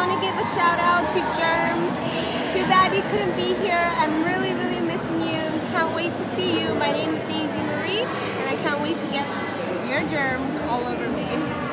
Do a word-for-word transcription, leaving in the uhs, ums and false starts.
want to give a shout out to Germs. Too bad you couldn't be here. I'm really, really missing you. Can't wait to see you. My name is Daisy Marie, and I can't wait to get your germs all over me.